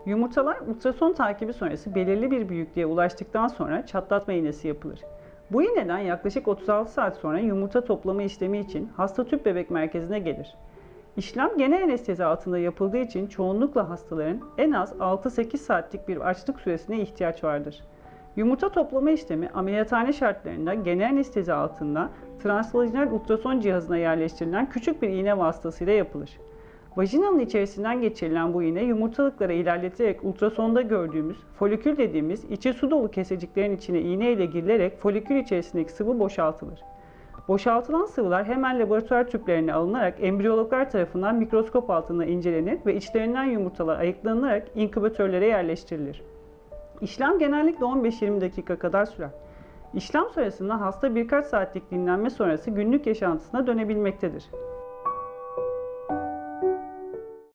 Yumurtalar ultrason takibi sonrası belirli bir büyüklüğe ulaştıktan sonra çatlatma iğnesi yapılır. Bu iğneden yaklaşık 36 saat sonra yumurta toplama işlemi için hasta tüp bebek merkezine gelir. İşlem genel anestezi altında yapıldığı için çoğunlukla hastaların en az 6-8 saatlik bir açlık süresine ihtiyaç vardır. Yumurta toplama işlemi ameliyathane şartlarında genel anestezi altında transvajinal ultrason cihazına yerleştirilen küçük bir iğne vasıtasıyla yapılır. Vajinanın içerisinden geçirilen bu iğne yumurtalıkları ilerleterek ultrasonda gördüğümüz folikül dediğimiz içi su dolu keseciklerin içine iğne ile girilerek folikül içerisindeki sıvı boşaltılır. Boşaltılan sıvılar hemen laboratuvar tüplerine alınarak embriyologlar tarafından mikroskop altında incelenir ve içlerinden yumurtalar ayıklanarak inkübatörlere yerleştirilir. İşlem genellikle 15-20 dakika kadar sürer. İşlem sonrasında hasta birkaç saatlik dinlenme sonrası günlük yaşantısına dönebilmektedir.